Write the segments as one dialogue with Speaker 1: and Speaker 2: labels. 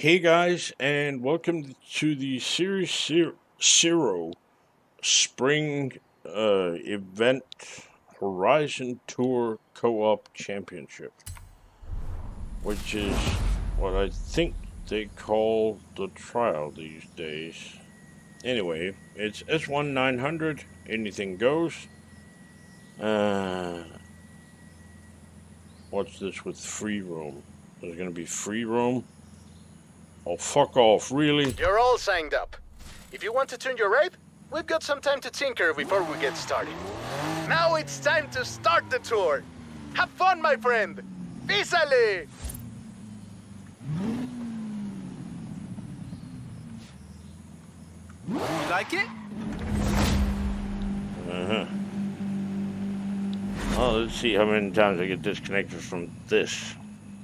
Speaker 1: Hey guys, and welcome to the Series Zero Spring Event Horizon Tour Co-op Championship, which is what I think they call the trial these days. Anyway, it's S1 900, anything goes. What's this with free roam? There's gonna be free roam? Oh, fuck off, really?
Speaker 2: You're all signed up. If you want to turn your right, we've got some time to tinker before we get started. Now it's time to start the tour. Have fun, my friend. Písale! You like it?
Speaker 1: Uh-huh. Well, let's see how many times I get disconnected from this.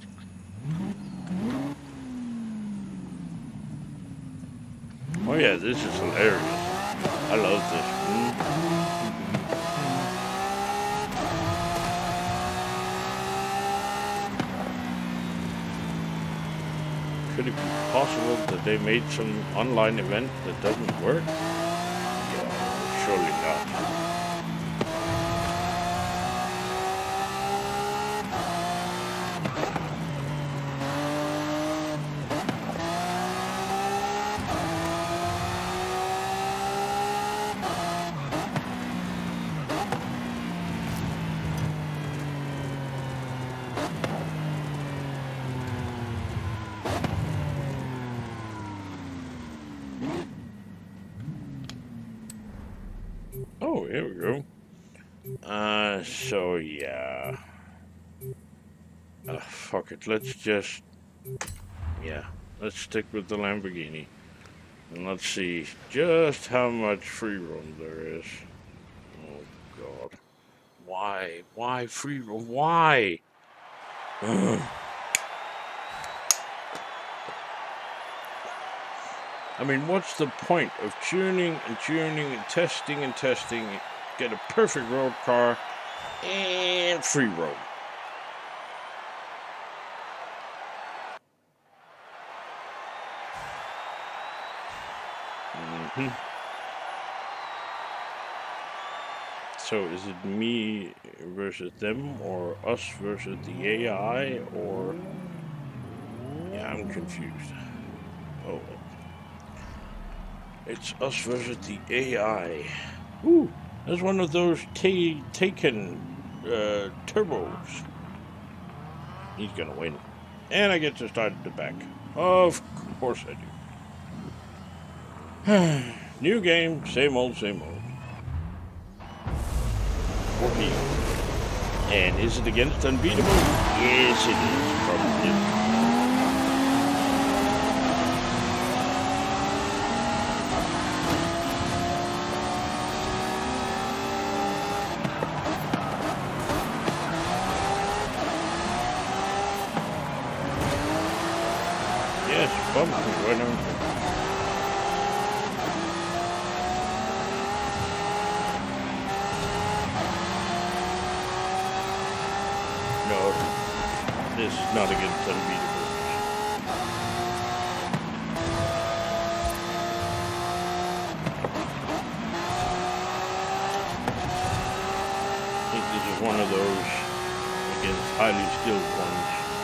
Speaker 1: Oh yeah, this is hilarious. I love this. Could it be possible that they made some online event that doesn't work? Yeah, surely not. Oh, here we go. So yeah. Fuck it, let's just... Yeah, let's stick with the Lamborghini. And let's see just how much free roam there is. Oh, God. Why? Why free roam? Why? Ugh. I mean, what's the point of tuning and testing, get a perfect road car, and free roam? So is it me versus them, or us versus the AI, or... Yeah, I'm confused. Oh. It's us versus the AI. Ooh, there's one of those Taken turbos. He's gonna win. And I get to start at the back. Of course I do. New game, same old, same old. For me. And is it against Unbeatable? Yes, it is. Probably. Bump me right on. No, this is not against Unbeatable. I think this is one of those against highly skilled ones.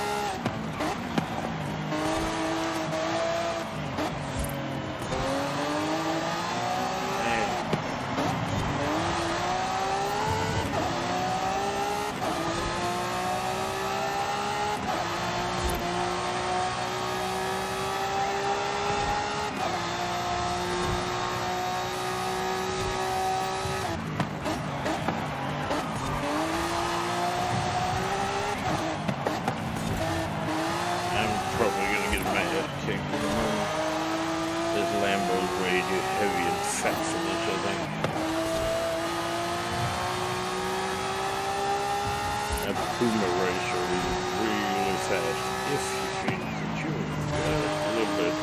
Speaker 1: Lambo's way too heavy and fat for this, I think. That Puma racer is really fast if you change the tune just a little bit.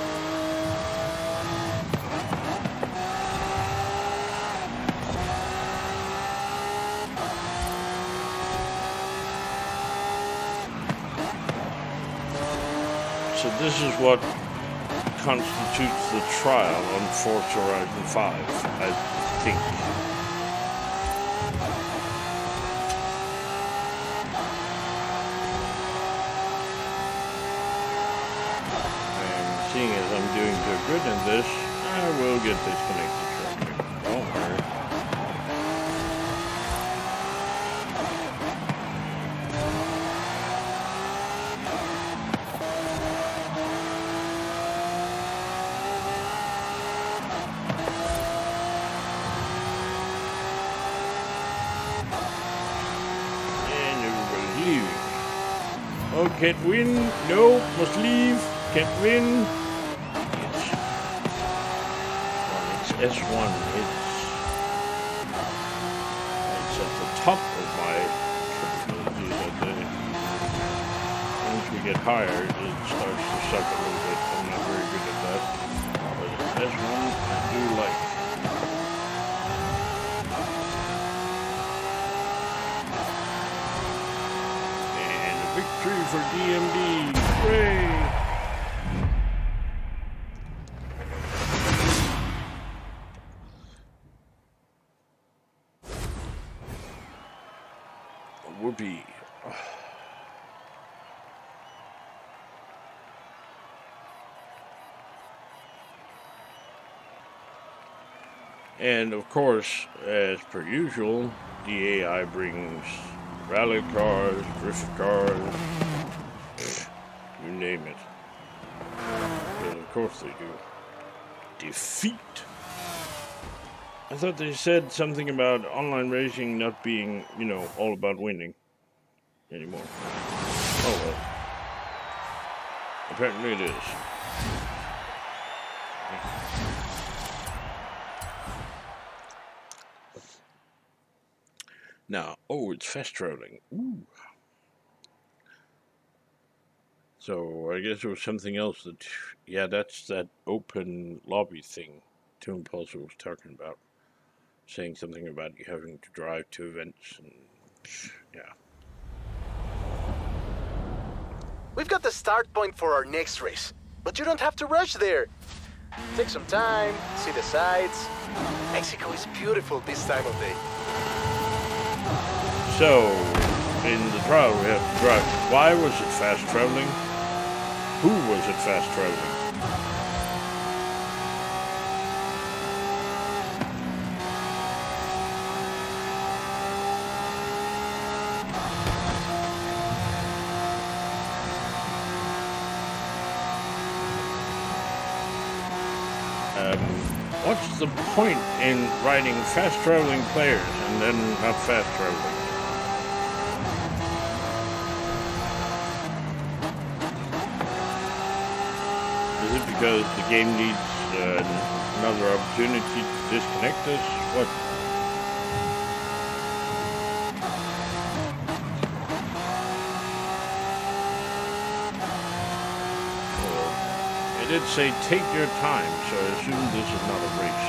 Speaker 1: So this is what constitutes the trial on Forza Horizon 5, I think. And seeing as I'm doing so good in this, I will get disconnected shortly. Don't worry. Oh, can't win. No, must leave. Can't win. It's S1. It's at the top of my capabilities. Once we get higher, it starts to suck a little bit. I'm not very good at that. But S1 I do like. Victory for DMD! Hooray! Whoopee. And of course, as per usual, the AI brings rally cars, drift cars, you name it. But of course they do. Defeat. I thought they said something about online racing not being, you know, all about winning anymore. Oh well. Apparently it is. Now, oh, it's fast traveling. Ooh. So, I guess it was something else that, yeah, that's that open lobby thing Toon Pulsar was talking about. Saying something about you having to drive to events and, yeah.
Speaker 2: We've got the start point for our next race, but you don't have to rush there. Take some time, see the sights. Mexico is beautiful this time of day.
Speaker 1: So, in the trial we have to drive. Why was it fast traveling? Who was it fast traveling? What's the point in writing fast traveling players and then not fast traveling? Is it because the game needs another opportunity to disconnect us? What? It did say take your time, so I assume this is not a race.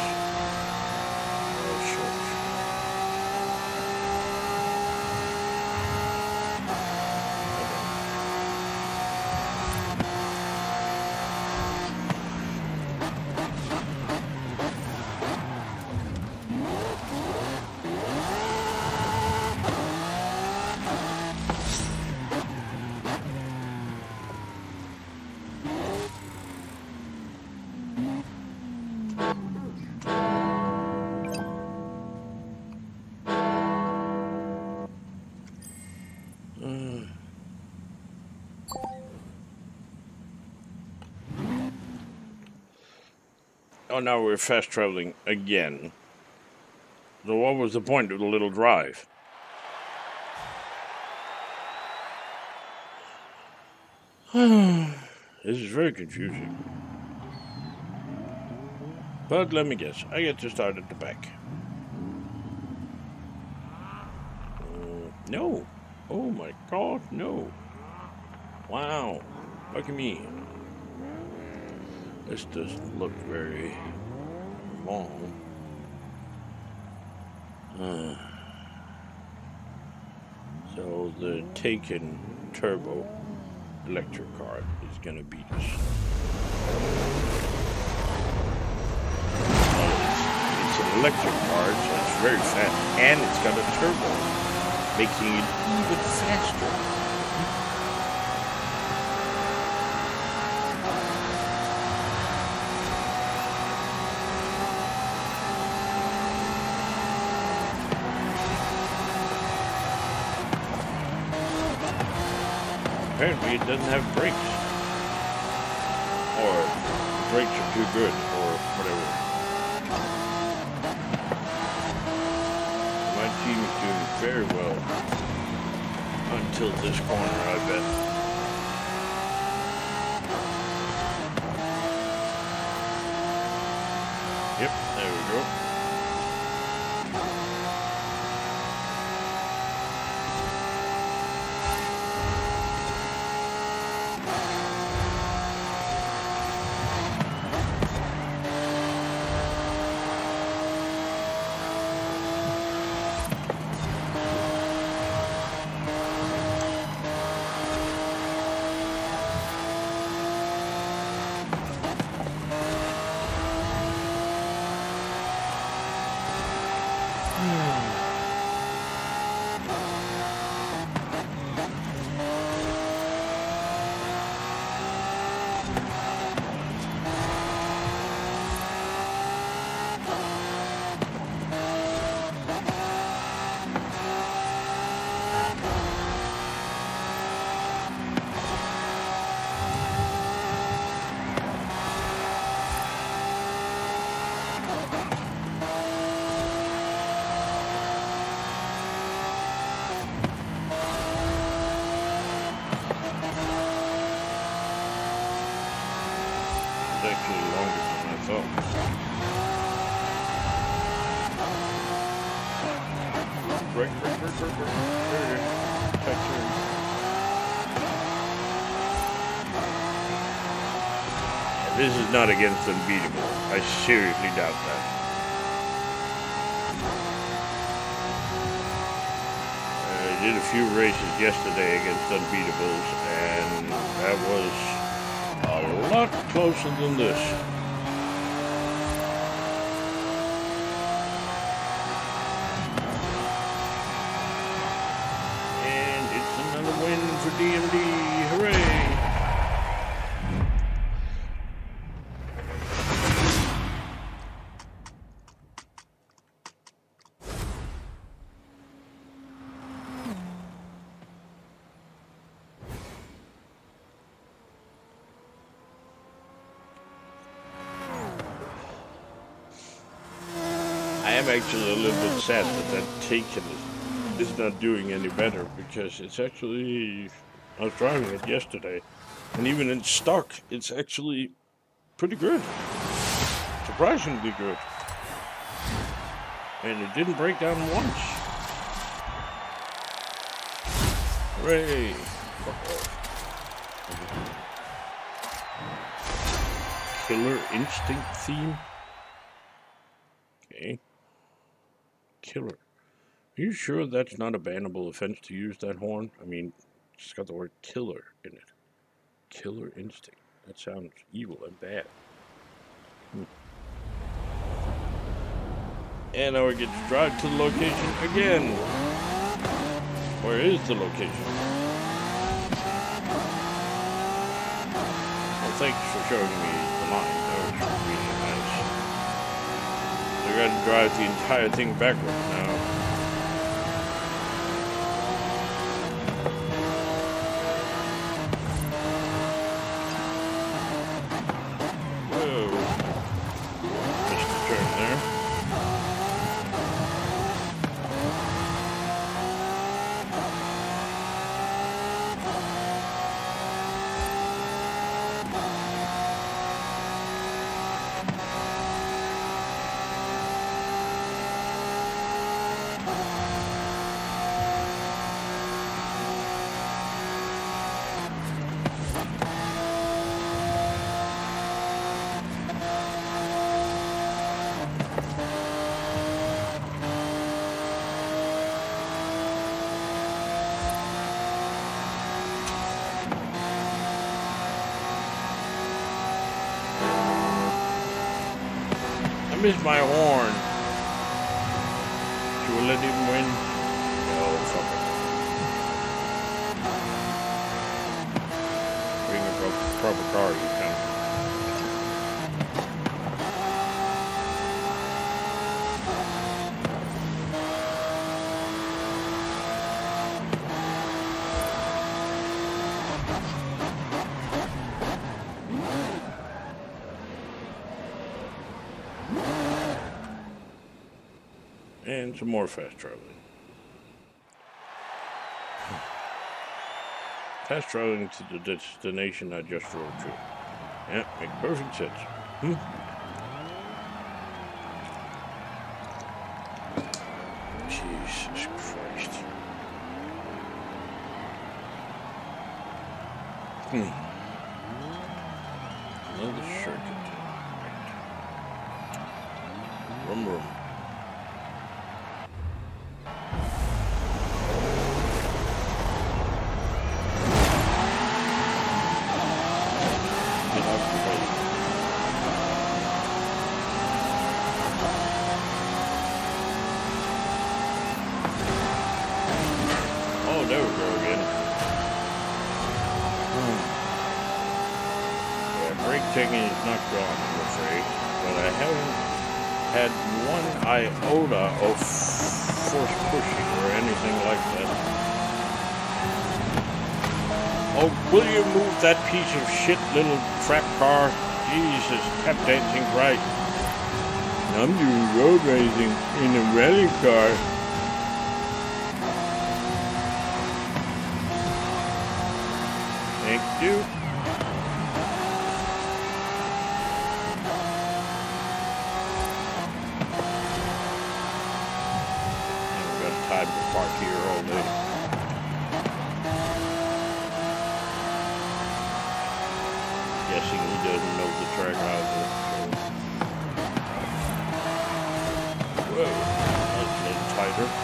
Speaker 1: Oh, now we're fast traveling again. So what was the point of the little drive? This is very confusing. But let me guess, I get to start at the back. No. Oh my god, no. Wow. Look at me. This doesn't look very long. So the Taken Turbo electric car is gonna beat us. electric car, so it's very fast. And it's got a turbo, making it even faster. Apparently it doesn't have brakes. Or the brakes are too good, or whatever. My team is doing very well. Until this corner, I bet. Yep, there we go. Actually longer than I thought. Break. There you go. Tight turn. This is not against Unbeatable. I seriously doubt that. I did a few races yesterday against Unbeatables, and that was a lot closer than this. And it's another win for DMD. Hooray! I am actually a little bit sad that Taken is not doing any better, because it's actually, I was driving it yesterday, and even in stock, it's actually pretty good. Surprisingly good. And it didn't break down once. Hooray! Killer Instinct theme? Okay. Killer. Are you sure that's not a bannable offense to use that horn? I mean, it's got the word killer in it. Killer Instinct. That sounds evil and bad. And now we get to drive to the location again. Where is the location? Well, thanks for showing me the line. That was really nice. I gotta drive the entire thing backwards now. Whoa. Missed the turn there. I missed my horn. we'll let him win. No, fuck it. Bring a proper car, you can. And some more fast traveling. Fast traveling to the destination I just drove to. Yeah, makes perfect sense. Jesus Christ. Another circuit. Right. Rum. Oh, there we go again. Yeah, brake checking is not gone, I'm afraid, but I haven't had one iota of force pushing or anything like that. Oh, will you move that piece of shit little crap car? Jesus, tap dancing right. I'm doing road racing in a rally car. Thank you. I've got time to park here all day. Guessing he doesn't know the track either. Whoa, that's a little tighter.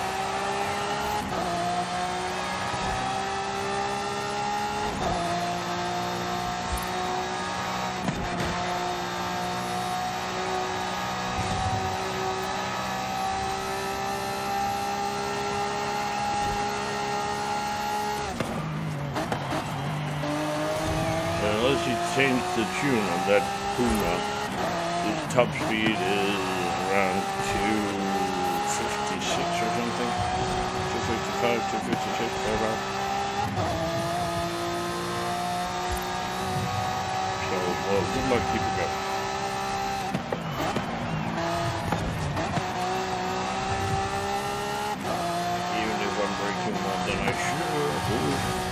Speaker 1: Unless you change the tune on that Puma, his top speed is around 256 or something. 255, 256, thereabout. So, well, good luck, keep it going. Even if I'm breaking more than I should.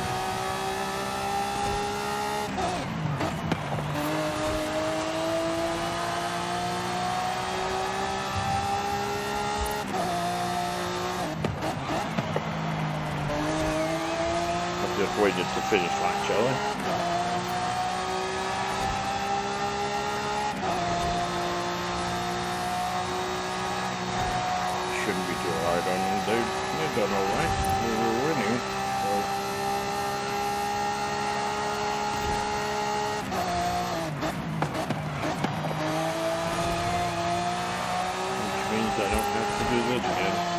Speaker 1: Just waited to finish line, shall we? Shouldn't be too hard on them. They've done alright. We were winning. So. Which means I don't have to do this again.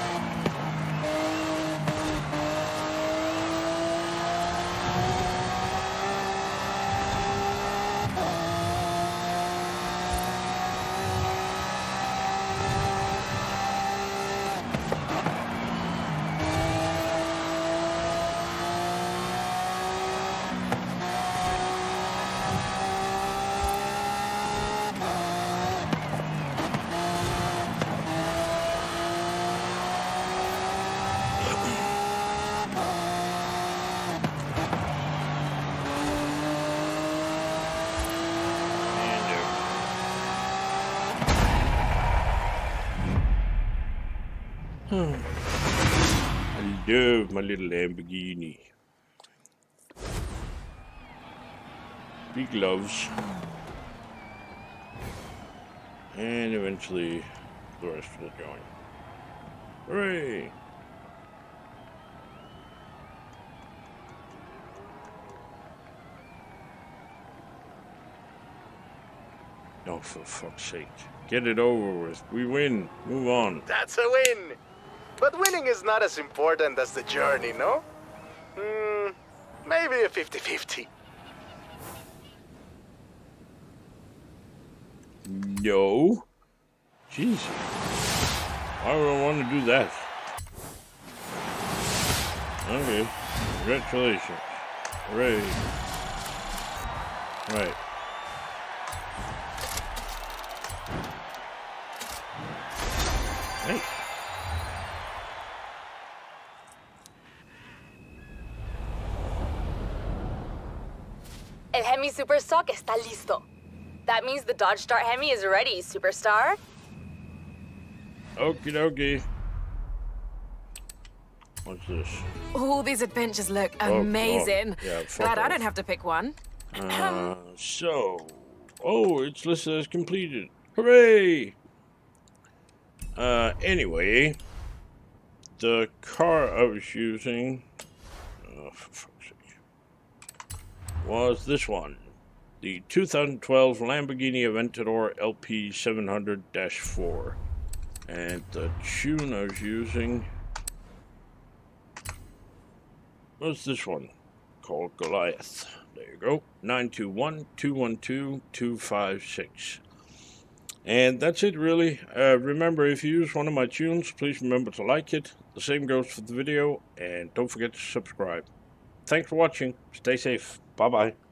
Speaker 1: I love my little Lamborghini. Big gloves. And eventually the rest will join. Hooray! Oh, for fuck's sake. Get it over with. We win. Move on.
Speaker 2: That's a win. But winning is not as important as the journey, no? Maybe a 50-50.
Speaker 1: No. Jesus. Why would I want to do that? Okay. Congratulations. Hooray. Right. Hey.
Speaker 3: El Hemi Superstock está listo. That means the Dodge Dart Hemi is ready, Superstar.
Speaker 1: Okie dokie. What's this?
Speaker 4: All these adventures look
Speaker 1: Oh,
Speaker 4: amazing.
Speaker 1: God. Yeah, fuck
Speaker 4: Glad I
Speaker 1: off.
Speaker 4: don't have to pick one.
Speaker 1: Oh, it's listed as completed. Hooray! Anyway, the car I was using, for fuck's sake, was this one. The 2012 Lamborghini Aventador LP 700-4. And the tune I was using was this one, called Goliath. There you go, 921-212-256. And that's it, really. Remember, if you use one of my tunes, please remember to like it. The same goes for the video, and don't forget to subscribe. Thanks for watching. Stay safe. Bye-bye.